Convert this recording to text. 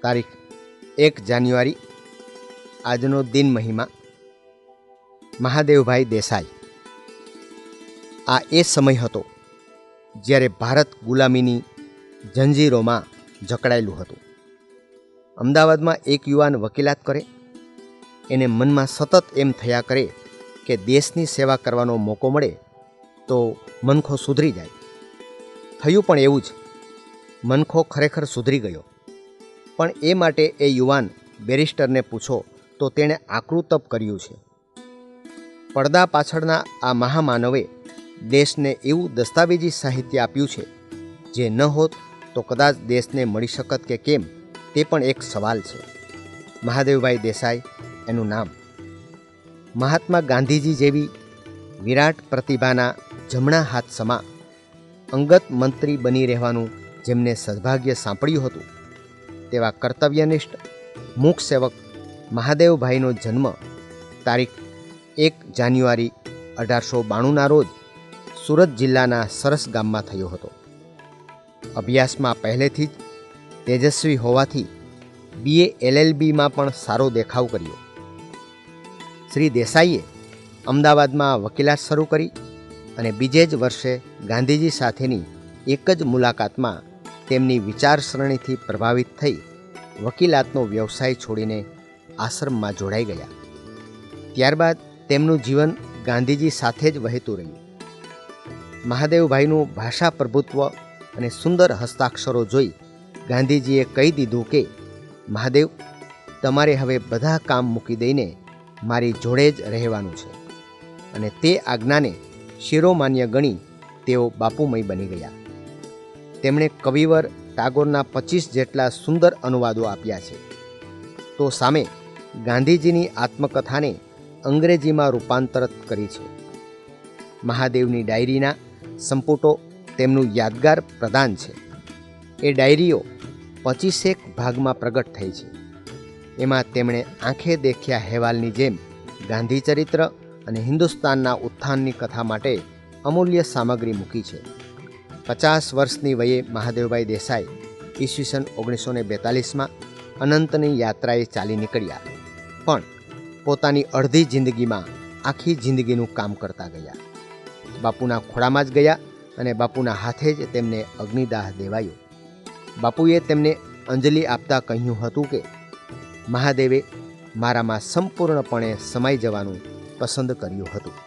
તારીખ 1 જાન્યુઆરી આજનો દિન મહિમા મહાદેવભાઈ દેસાઈ. આ એ સમય હતો જ્યારે ભારત ગુલામીની જંજીરોમાં જકડાયેલું હતું. અમદાવાદમાં એક યુવાન વકીલાત કરે, એને મનમાં સતત એમ થયા કરે કે દેશની સેવા કરવાનો મોકો મળે તો મનખો સુધરી જાય. થયું પણ એવું જ. મનખો ખરેખર સુધરી ગયો. પણ એ માટે એ યુવાન બેરિસ્ટરને પૂછો તો તેણે આકરું તપ કર્યું છે. પડદા પાછળના આ મહામાનવે દેશને એવું દસ્તાવેજી સાહિત્ય આપ્યું છે જે ન હોત તો કદાચ દેશને મળી શકત કે કેમ, તે પણ એક સવાલ છે. મહાદેવભાઈ દેસાઈ એનું નામ. મહાત્મા ગાંધીજી જેવી વિરાટ પ્રતિભાના જમણા હાથ સમા અંગત મંત્રી બની રહેવાનું જેમને સદભાગ્ય સાંપડ્યું હતું, તેવા કર્તવ્યનિષ્ઠ મૂક સેવક મહાદેવભાઈનો જન્મ તારીખ 1 જાન્યુઆરી 1892ના રોજ સુરત જિલ્લાના સરસ ગામમાં થયો હતો. અભ્યાસમાં પહેલેથી જ તેજસ્વી હોવાથી BA LLBમાં પણ સારો દેખાવ કર્યો. શ્રી દેસાઈએ અમદાવાદમાં વકીલાત શરૂ કરી અને બીજે જ વર્ષે ગાંધીજી સાથેની એક જ મુલાકાતમાં તેમની વિચારસરણીથી પ્રભાવિત થઈ વકીલાતનો વ્યવસાય છોડીને આશ્રમમાં જોડાઈ ગયા. ત્યારબાદ તેમનું જીવન ગાંધીજી સાથે જ વહેતું રહ્યું. મહાદેવભાઈનું ભાષા પ્રભુત્વ અને સુંદર હસ્તાક્ષરો જોઈ ગાંધીજીએ કહી દીધું કે મહાદેવ, તમારે હવે બધા કામ મૂકી દઈને મારી જોડે જ રહેવાનું છે. અને તે આજ્ઞાને શિરોમાન્ય ગણી તેઓ બાપુમય બની ગયા. તેમણે કવિવર ટાગોરના 25 જેટલા સુંદર અનુવાદો આપ્યા છે. તો સામે ગાંધીજીની આત્મકથાને અંગ્રેજીમાં રૂપાંતરિત કરી છે. મહાદેવની ડાયરીના સંપુટો તેમનું યાદગાર પ્રદાન છે. એ ડાયરીઓ 25 ભાગમાં પ્રગટ થઈ છે. એમાં તેમણે આંખે દેખ્યા અહેવાલની જેમ ગાંધી ચરિત્ર અને હિન્દુસ્તાનના ઉત્થાનની કથા માટે અમૂલ્ય સામગ્રી મૂકી છે. 50 વર્ષની વયે મહાદેવભાઈ દેસાઈ ઈસવીસન 1942માં અનંતની યાત્રાએ ચાલી નીકળ્યા, પણ પોતાની અડધી જિંદગીમાં આખી જિંદગીનું કામ કરતા ગયા. બાપુના ખોળામાં જ ગયા અને બાપુના હાથે જ તેમને અગ્નિદાહ દેવાયો. બાપુએ તેમને અંજલિ આપતા કહ્યું હતું કે મહાદેવે મારામાં સંપૂર્ણપણે સમાઈ જવાનું પસંદ કર્યું હતું.